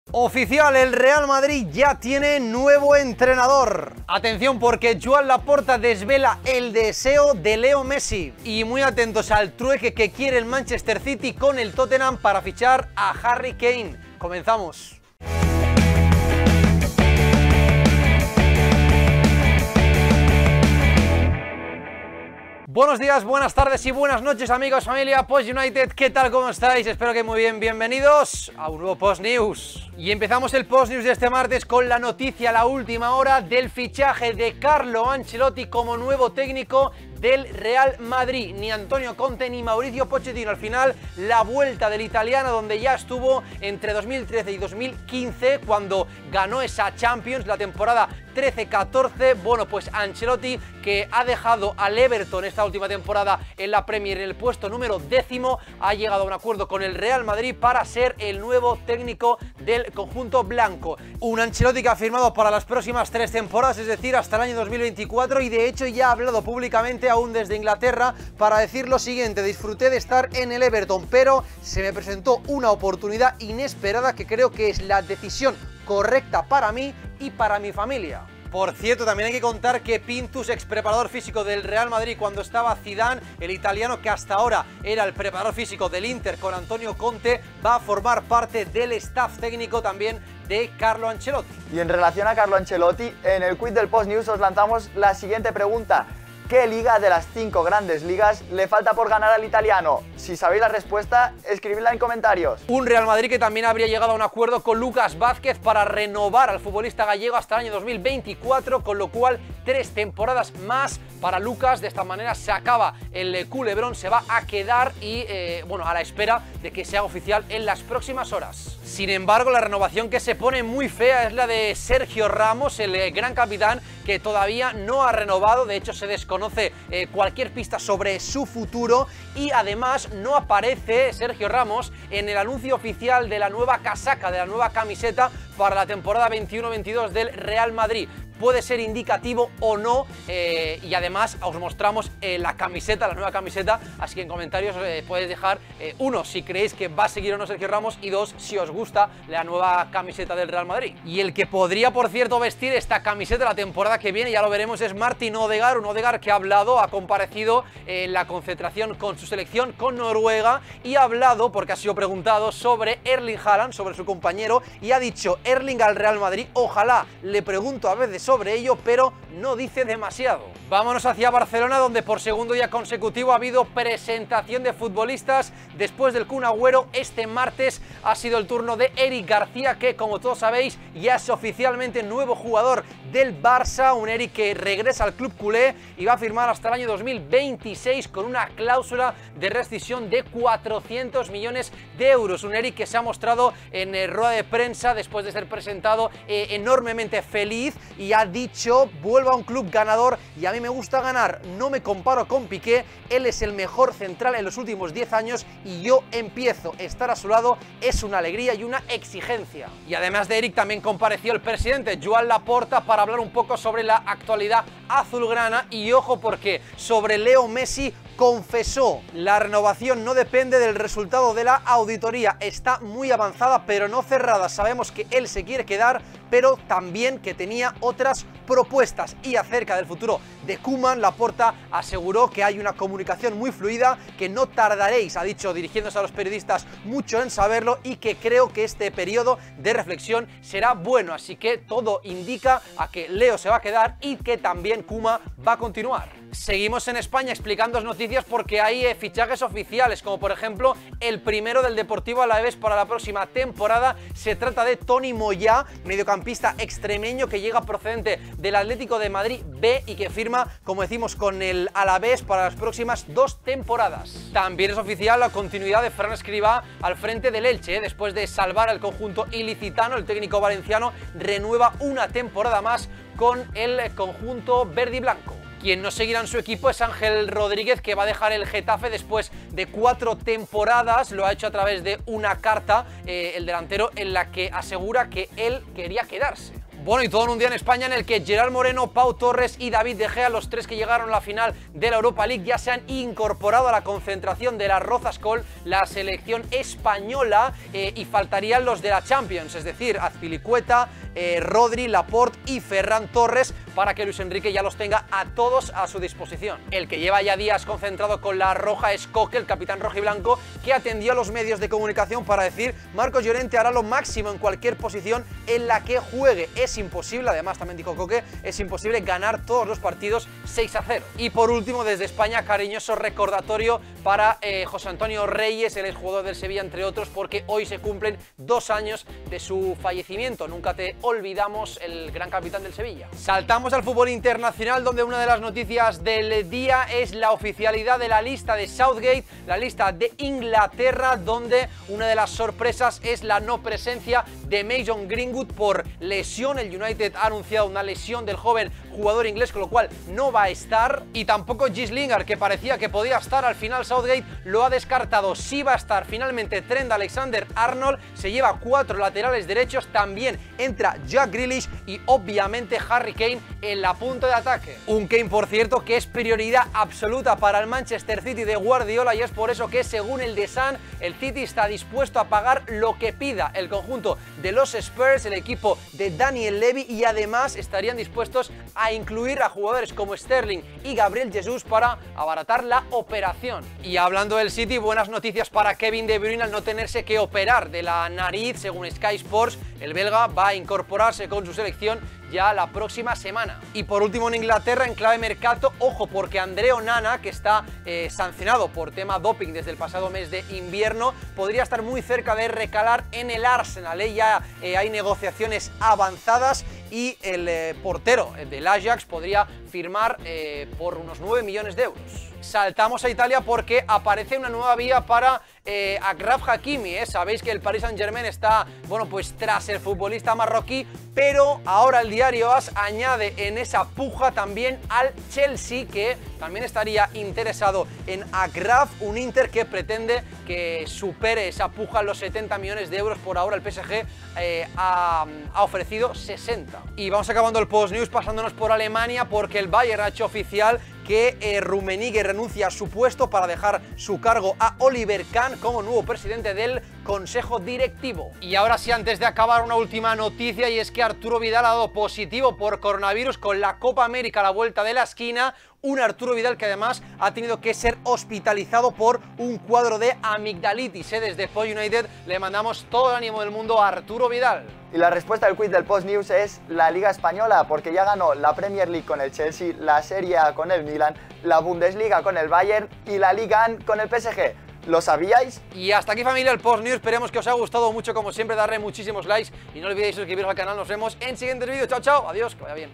Oficial, el Real Madrid ya tiene nuevo entrenador. Atención porque Joan Laporta desvela el deseo de Leo Messi. Y muy atentos al trueque que quiere el Manchester City con el Tottenham para fichar a Harry Kane. Comenzamos. Buenos días, buenas tardes y buenas noches, amigos, familia Post United. ¿Qué tal? ¿Cómo estáis? Espero que muy bien. Bienvenidos a un nuevo Post News. Y empezamos el Post News de este martes con la noticia, la última hora, del fichaje de Carlo Ancelotti como nuevo técnico del Real Madrid. Ni Antonio Conte ni Mauricio Pochettino. Al final, la vuelta del italiano, donde ya estuvo entre 2013 y 2015, cuando ganó esa Champions, la temporada 13-14. Bueno, pues Ancelotti, que ha dejado al Everton esta última temporada en la Premier en el puesto número 10º, ha llegado a un acuerdo con el Real Madrid para ser el nuevo técnico del conjunto blanco. Un Ancelotti que ha firmado para las próximas 3 temporadas, es decir, hasta el año 2024, y de hecho ya ha hablado públicamente, aún desde Inglaterra, para decir lo siguiente: disfruté de estar en el Everton, pero se me presentó una oportunidad inesperada que creo que es la decisión correcta para mí y para mi familia. Por cierto, también hay que contar que Pintus, ex preparador físico del Real Madrid cuando estaba Zidane, el italiano que hasta ahora era el preparador físico del Inter con Antonio Conte, va a formar parte del staff técnico también de Carlo Ancelotti. Y en relación a Carlo Ancelotti, en el quiz del Post News os lanzamos la siguiente pregunta: ¿qué liga de las 5 grandes ligas le falta por ganar al italiano? Si sabéis la respuesta, escribidla en comentarios. Un Real Madrid que también habría llegado a un acuerdo con Lucas Vázquez para renovar al futbolista gallego hasta el año 2024, con lo cual 3 temporadas más para Lucas. De esta manera se acaba el culebrón, se va a quedar y bueno, a la espera de que sea oficial en las próximas horas. Sin embargo, la renovación que se pone muy fea es la de Sergio Ramos, el gran capitán, que todavía no ha renovado. De hecho, se desconoce cualquier pista sobre su futuro, y además no aparece Sergio Ramos en el anuncio oficial de la nueva casaca, de la nueva camiseta para la temporada 21-22 del Real Madrid. Puede ser indicativo o no, y además os mostramos la camiseta, la nueva camiseta, así que en comentarios podéis dejar, 1, si creéis que va a seguir o no Sergio Ramos, y 2, si os gusta la nueva camiseta del Real Madrid. Y el que podría, por cierto, vestir esta camiseta la temporada que viene, ya lo veremos, es Martin Odegaard, un Odegaard que ha hablado, ha comparecido en la concentración con su selección, con Noruega, y ha hablado, porque ha sido preguntado, sobre Erling Haaland, sobre su compañero, y ha dicho: Erling al Real Madrid, ojalá, le pregunto a veces sobre ello, pero no dice demasiado. Vámonos hacia Barcelona, donde por segundo día consecutivo ha habido presentación de futbolistas. Después del Kun Agüero, este martes ha sido el turno de Eric García, que, como todos sabéis, ya es oficialmente nuevo jugador del Barça. Un Eric que regresa al club culé y va a firmar hasta el año 2026 con una cláusula de rescisión de 400 millones de euros. Un Eric que se ha mostrado en rueda de prensa después de ser presentado enormemente feliz, y ha dicho: vuelvo a un club ganador y a mí me gusta ganar, no me comparo con Piqué, él es el mejor central en los últimos 10 años y yo empiezo a estar a su lado, es una alegría y una exigencia. Y además de Eric, también compareció el presidente Joan Laporta para hablar un poco sobre la actualidad azulgrana, y ojo porque sobre Leo Messi confesó: la renovación no depende del resultado de la auditoría, está muy avanzada pero no cerrada, sabemos que él se quiere quedar, pero también que tenía otras propuestas. Y acerca del futuro de Koeman, Laporta aseguró que hay una comunicación muy fluida, que no tardaréis, ha dicho, dirigiéndose a los periodistas, mucho en saberlo, y que creo que este periodo de reflexión será bueno, así que todo indica a que Leo se va a quedar y que también Koeman va a continuar. Seguimos en España explicándoos noticias porque hay fichajes oficiales, como por ejemplo el primero del Deportivo Alavés para la próxima temporada. Se trata de Tony Moyá, mediocampista extremeño que llega procedente del Atlético de Madrid B y que firma, como decimos, con el Alavés para las próximas 2 temporadas. También es oficial la continuidad de Fran Escribá al frente del Elche, después de salvar al conjunto ilicitano. El técnico valenciano renueva una temporada más con el conjunto verde y blanco. Quien no seguirá en su equipo es Ángel Rodríguez, que va a dejar el Getafe después de 4 temporadas. Lo ha hecho a través de una carta, el delantero, en la que asegura que él quería quedarse. Bueno, y todo en un día en España en el que Gerard Moreno, Pau Torres y David De Gea, los tres que llegaron a la final de la Europa League, ya se han incorporado a la concentración de la Rozascol, la selección española, y faltarían los de la Champions, es decir, Azpilicueta, Rodri, Laporte y Ferran Torres, para que Luis Enrique ya los tenga a todos a su disposición. El que lleva ya días concentrado con la roja es Coque, el capitán rojiblanco, que atendió a los medios de comunicación para decir: Marcos Llorente hará lo máximo en cualquier posición en la que juegue. Es imposible, además también dijo Coque, es imposible ganar todos los partidos 6-0. Y por último, desde España, cariñoso recordatorio para José Antonio Reyes, el exjugador del Sevilla, entre otros, porque hoy se cumplen 2 años de su fallecimiento. Nunca te olvidamos, el gran capitán del Sevilla. Saltamos al fútbol internacional, donde una de las noticias del día es la oficialidad de la lista de Southgate, la lista de Inglaterra, donde una de las sorpresas es la no presencia de Mason Greenwood por lesión. El United ha anunciado una lesión del joven jugador inglés, con lo cual no va a estar, y tampoco Jess Lingard, que parecía que podía estar. Al final Southgate lo ha descartado. Sí va a estar finalmente Trent Alexander-Arnold, se lleva 4 laterales derechos, también entra Jack Grealish y obviamente Harry Kane en la punta de ataque. Un Kane, por cierto, que es prioridad absoluta para el Manchester City de Guardiola, y es por eso que, según el The Sun, el City está dispuesto a pagar lo que pida el conjunto de los Spurs, el equipo de Daniel Levy, y además estarían dispuestos a incluir a jugadores como Sterling y Gabriel Jesús para abaratar la operación. Y hablando del City, buenas noticias para Kevin De Bruyne al no tenerse que operar de la nariz. Según Sky Sports, el belga va a incorporarse con su selección ya la próxima semana. Y por último, en Inglaterra, en clave mercado, ojo, porque André Onana, que está sancionado por tema doping desde el pasado mes de invierno, podría estar muy cerca de recalar en el Arsenal. Ya hay negociaciones avanzadas y el portero del Ajax podría firmar por unos 9 millones de euros. Saltamos a Italia porque aparece una nueva vía para Achraf Hakimi. Sabéis que el Paris Saint-Germain está, bueno, pues tras el futbolista marroquí, pero ahora el diario AS añade en esa puja también al Chelsea, que también estaría interesado en Achraf, un Inter que pretende que supere esa puja los 70 millones de euros. Por ahora el PSG ha ofrecido 60. Y vamos acabando el post-news pasándonos por Alemania, porque el Bayern ha hecho oficial que Rummenigge renuncia a su puesto para dejar su cargo a Oliver Kahn como nuevo presidente del Consejo Directivo. Y ahora sí, antes de acabar, una última noticia, y es que Arturo Vidal ha dado positivo por coronavirus con la Copa América a la vuelta de la esquina. Un Arturo Vidal que además ha tenido que ser hospitalizado por un cuadro de amigdalitis. Desde Sport United le mandamos todo el ánimo del mundo a Arturo Vidal. Y la respuesta del quiz del Post News es la Liga Española, porque ya ganó la Premier League con el Chelsea, la Serie A con el Milan, la Bundesliga con el Bayern y la Liga 1 con el PSG. ¿Lo sabíais? Y hasta aquí, familia, el Post News. Esperemos que os haya gustado mucho, como siempre, darle muchísimos likes y no olvidéis suscribiros al canal. Nos vemos en siguientes vídeos. Chao, chao, adiós, que vaya bien.